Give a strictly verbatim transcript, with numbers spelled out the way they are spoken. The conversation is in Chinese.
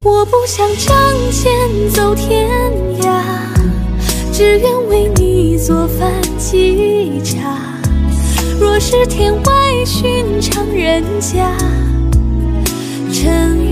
我不想仗剑走天涯，只愿为你做饭沏茶。若是天外寻常人家，趁